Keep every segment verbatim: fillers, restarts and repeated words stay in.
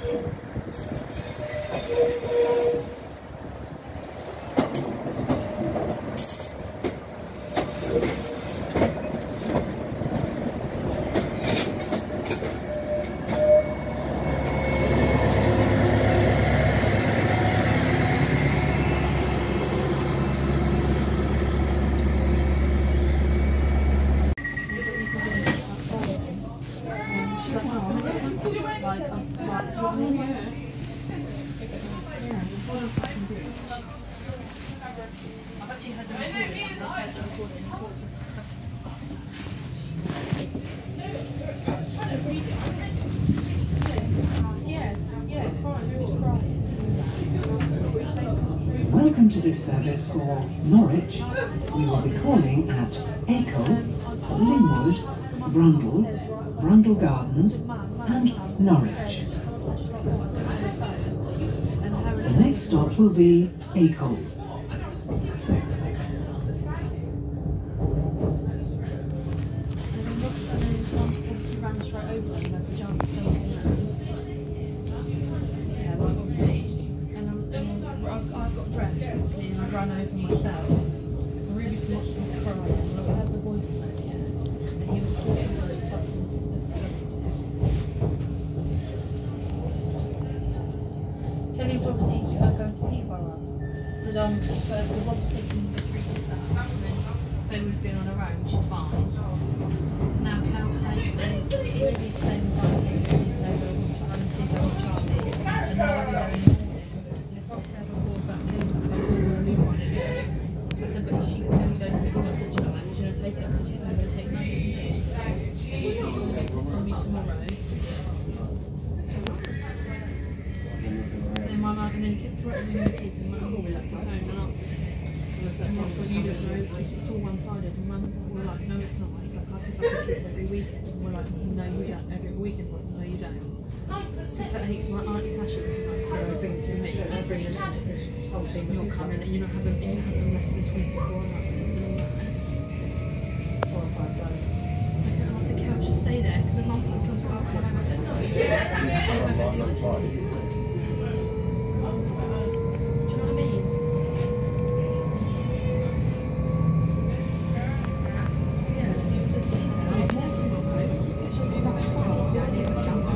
Welcome to this service for Norwich. We will be calling at Acle, Lingwood, Brundall, Brundall Gardens and Norwich. The next stop will be Acle. Run over myself. I really watched him cry, and I had the voice note, yeah, and he was talking very fucking disgusting. Kelly's obviously uh, going to pee while us, because um, so the Rob's taking the three kids out, and then Chloe's been on her own, she's fine. So now Cal face and Ruby's staying with us, sleeping over, and sleeping with Charlie, and now we're going in the morning. And if Rob said before about me, I said, but she was going to go to pick up the challenge, you know, take it up the gym, I'm going to take notes from this. She's going to get it from me tomorrow. And then my mum, and then he kept threatening the kids, and my mum will be like, my phone and answer. And I was like, Mum, what you don't know, it's all one-sided. And Mum was like, no, it's not. He's like, I pick up the kids every weekend. And we're like, no, you don't. Every weekend, like, no, you don't. So he, my auntie Tasha was like, I bring it for me, I bring it in. Whole thing, you're coming and you don't have them, and you have them less than twenty-four hours, and all that. Four or five days. And I said, can I just stay there? Because the mum comes up, and I said, no, you can't. Do you know what I mean? Yeah, so he was just saying, I'm there tomorrow. She'll be back tomorrow. She'll be back tomorrow.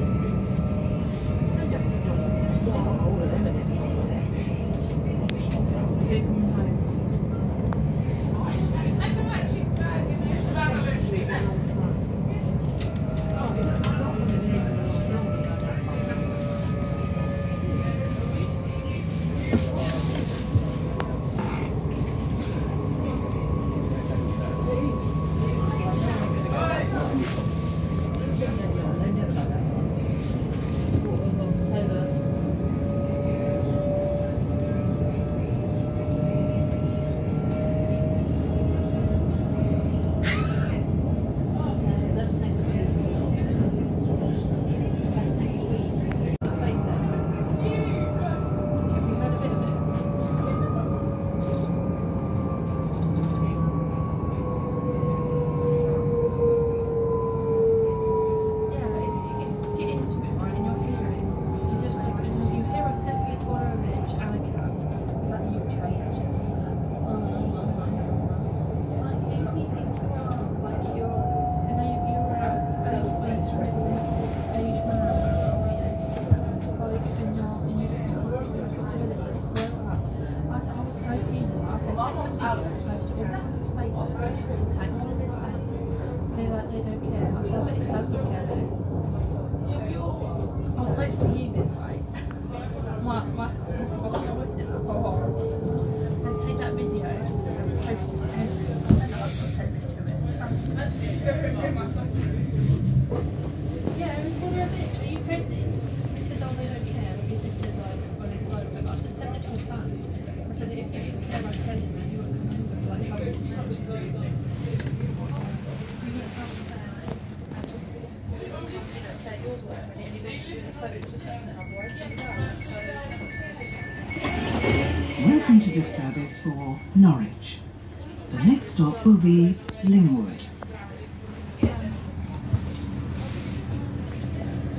Welcome to this service for Norwich. The next stop will be Lingwood.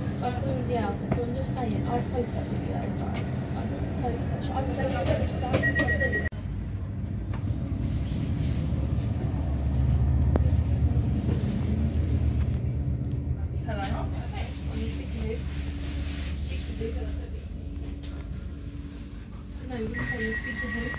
Mm, yeah, I'm just saying, I'd post that video, but I wouldn't post that. I'd say it was so silly. Hello? Can you speak to who? Speak to who? No, you wouldn't tell me to speak to who?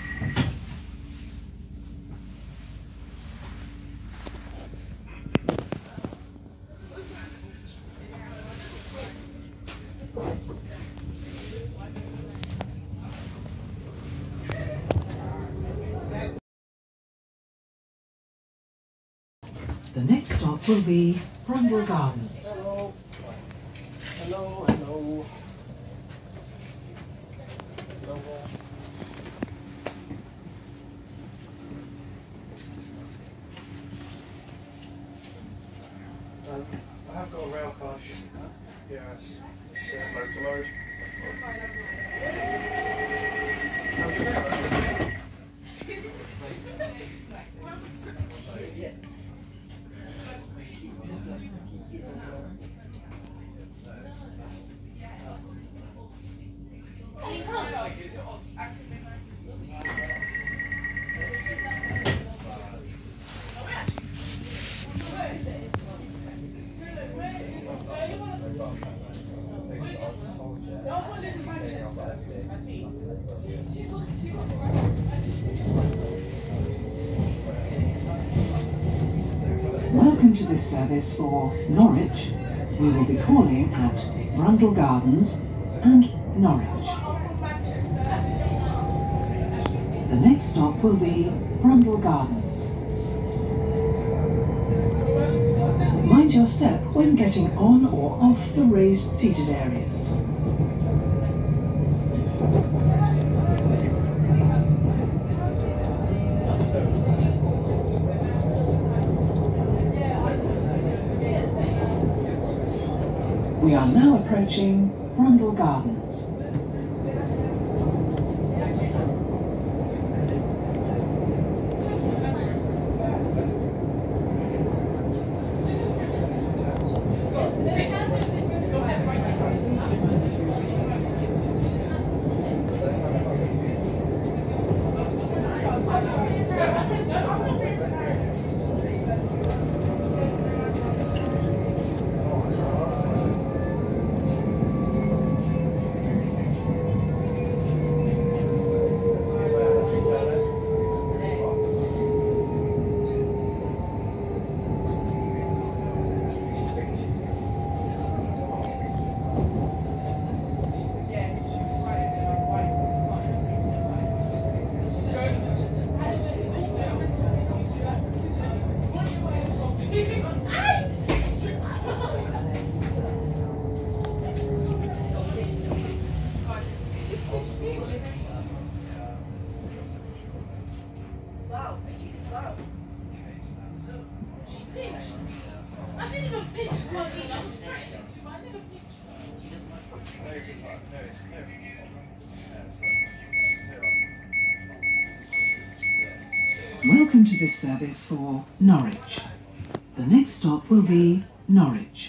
The next stop will be Brundle Gardens. Hello. Hello, hello. Hello. Um, I have got a rail car. She's, yeah, it's just load to load. Welcome to this service for Norwich. We will be calling at Brundle Gardens and Norwich. The next stop will be Brundle Gardens. Mind your step when getting on or off the raised seated areas. We are now approaching Brundle Gardens. Welcome to this service for Norwich. The next stop will be Norwich.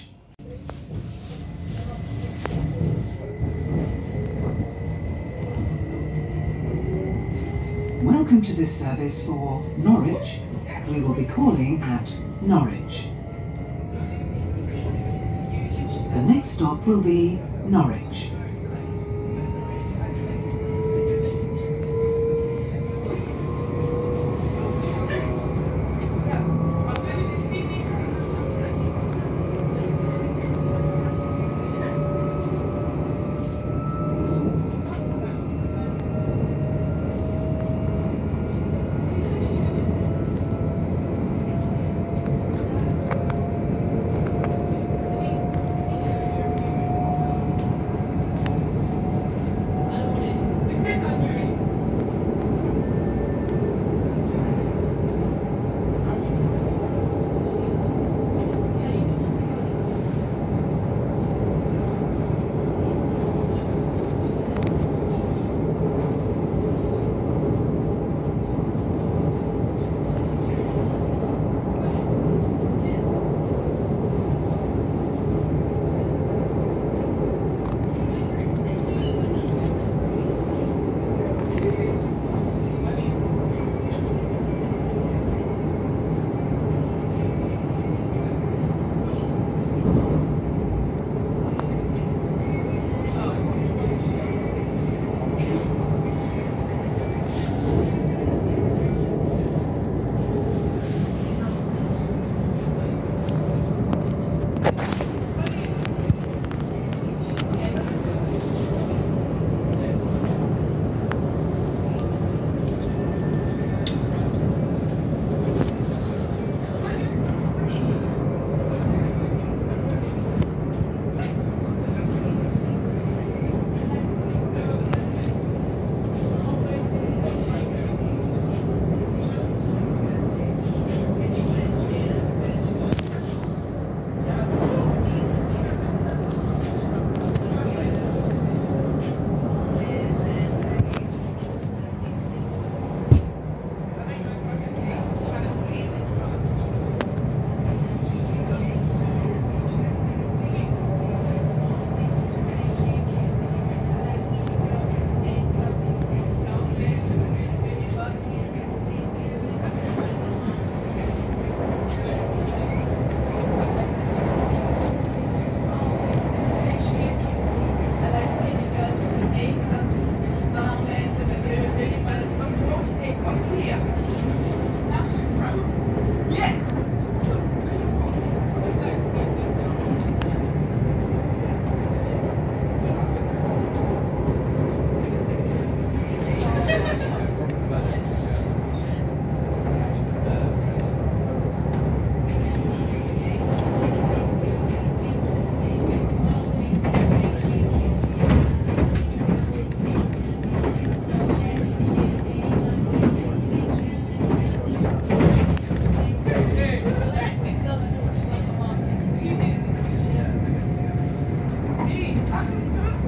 Welcome to this service for Norwich. We will be calling at Norwich. The next stop will be Norwich.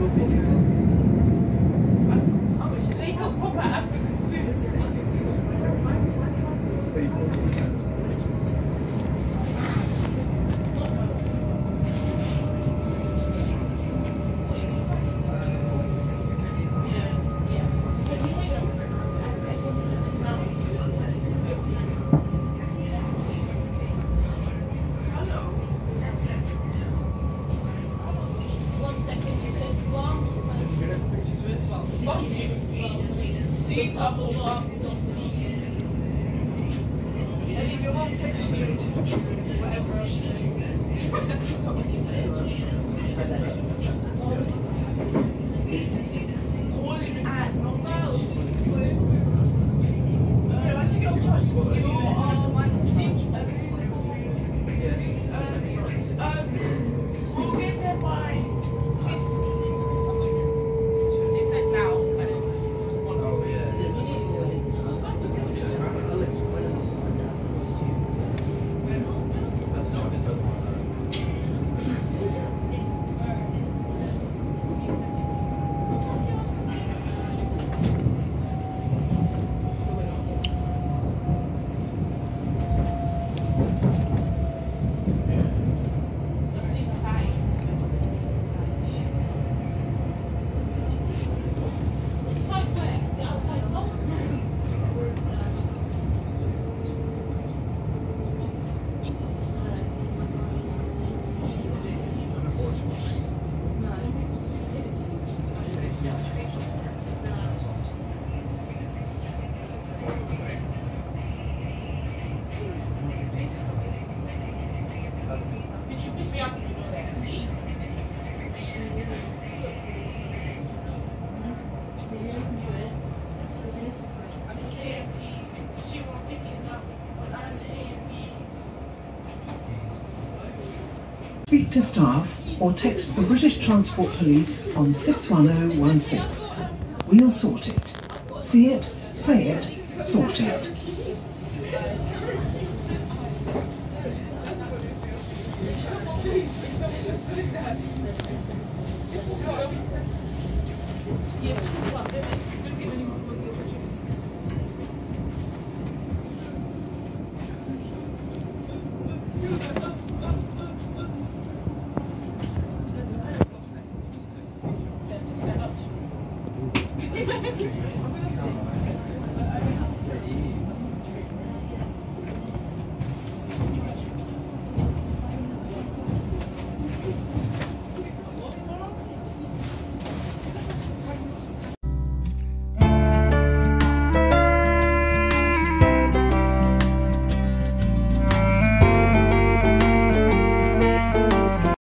They cook proper African foods. These are the ones. And if you want texture, whatever else it is. Calling at normal. Yeah, I took it on charge. You are my seems available. Um, we'll get there by fifty. They said now, but it's one. Oh, yeah. Speak to staff or text the British Transport Police on six one zero one six. We'll sort it. See it, say it, sort it. I'm gonna sit.